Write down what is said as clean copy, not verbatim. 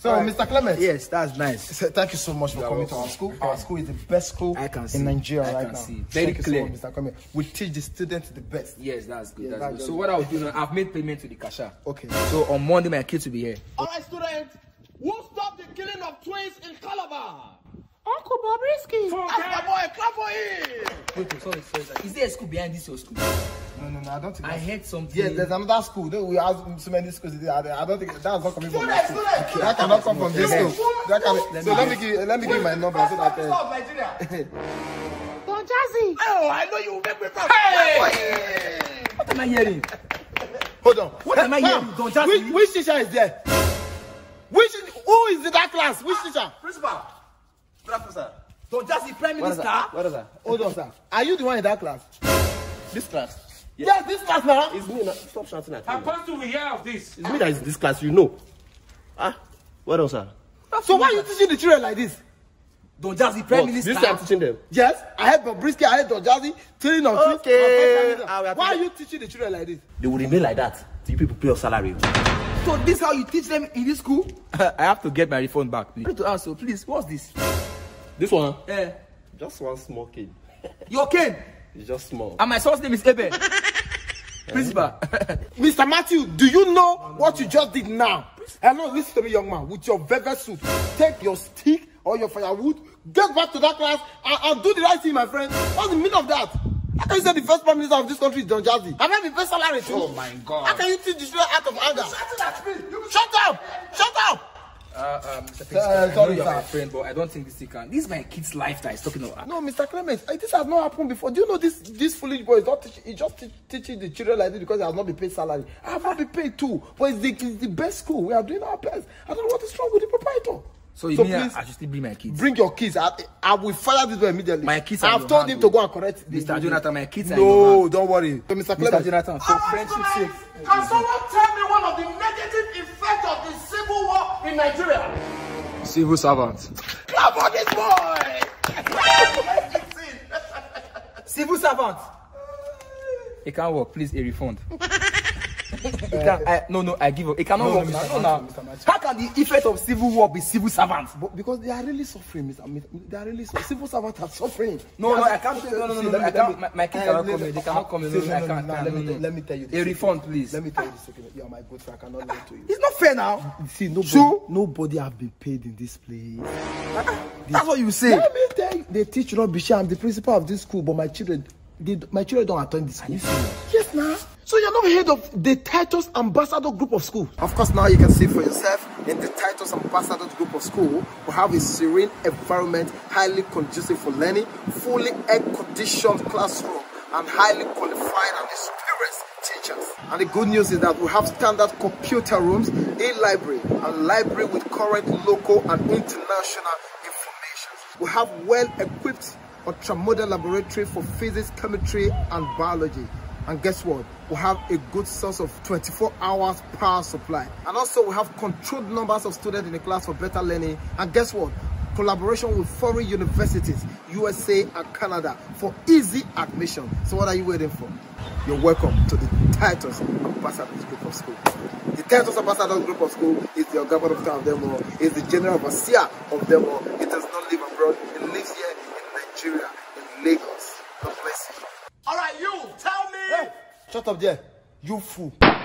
So, Mr. Clement. Yes, that's nice. Thank you so much for coming to our school. Our school is the best school in Nigeria right now. Very clear. So much, Mr. Clement. We teach the students the best. Yes, that's good. That's good. So what I'll do now, I've made payment to the cashier. Okay. So on Monday, my kids will be here. All right, students. Who stopped the killing of twins in Calabar? Uncle Bobrisky. That's my boy. Clap for him. Wait, sorry. Is there a school behind this your school? No, I don't think I heard something. Yes, there's another school. We have so many schools. I don't think that's not coming from this school. That cannot come from this school. So let me give you my number so that. Don Jazzy. Oh, I know you will make me proud. Hey! What am I hearing? Hold on. What am I hearing? Don Jazzy. Which teacher is there? Who is in that class? Which teacher? Principal. Professor. Don Jazzy, Prime Minister. What is that? Hold on, sir. Are you the one in that class? This class. Yes, this class now. It's me. Stop shouting at me. I'm supposed to hear of this. It's me that is this class, you know. What else, sir? So why are you teaching the children like this? Don Jazzy, Prime Minister. This time teaching them. Yes, I had Bobrisky, I had Don Jazzy, telling of this. Okay. Why are you teaching the children like this? They will remain like that till you people pay your salary. So this how you teach them in this school? I have to get my refund back, please. I need to ask you, please, what's this? This one? Just one small kid. Your kid? It's just small. And my son's name is Eben. Principal. Mr. Matthew, do you know what you just did now? Hello, listen to me, young man. With your velvet suit, take your stick or your firewood, get back to that class and do the right thing, my friend. What's the meaning of that? How can you say the first prime minister of this country is Don Jazzy? Have I been paid salary too? Oh my God. How can you teach the children out of anger? Shut up! Shut up! Mr. Principal, I know you're my friend, but I don't think this can. This is my kid's life that is talking about. No, Mr. Clement, this has not happened before. Do you know this foolish boy is not teaching, he just teaching the children like this because he has not been paid salary. I have not been paid too, but it's the best school. We are doing our best. I don't know what is wrong with the proprietor. So please, I should still bring my kids. Bring your kids. I will fire this boy immediately. My kids I've told him to go and correct Mr. Jonathan, my kids are No, don't worry. So, Mr. Mr. Jonathan, for friendship's sake. Can someone tell me one of the negative effects of the civil war in Nigeria? Civil servant. Clap for this boy! Civil servant. It can't work. Please, a refund. No, I give up. It cannot work. No. How can the effect of civil war be civil servants? Because they are really suffering, Mr. They are really suffering. Civil servants are suffering. No, I can't. No, I can't. My kids cannot come in. They cannot come in. No, I can't. Let me tell you this. A refund, please. Let me tell you this. You are my good friend. I cannot lie to you. It's not fair now. See, nobody have been paid in this place. That's what you say. Let me tell you. They teach rubbish. I'm the principal of this school, but my children don't attend this school. Yes, now. So you're not head of the Titus Ambassador Group of School. Of course, now you can see for yourself in the Titus Ambassador Group of School, we have a serene environment, highly conducive for learning, fully air-conditioned classroom, and highly qualified and experienced teachers. And the good news is that we have standard computer rooms, a library, and library with current local and international information. We have well-equipped ultramodern laboratory for physics, chemistry, and biology. And guess what? We have a good source of 24 hours power supply. And also we have controlled numbers of students in the class for better learning. And guess what? Collaboration with foreign universities, USA and Canada for easy admission. So what are you waiting for? You're welcome to the Titus Ambassadors Group of School. The Titus Ambassadors Group of School is the governor of them all, is the general overseer of them all. It does not live abroad. It lives here in Nigeria, in Lagos. God bless you. All right, you, tell me. Hey, shut up there, you fool.